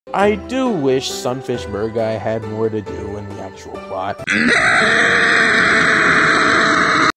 I do wish Sunfish Merguy had more to do in the actual plot.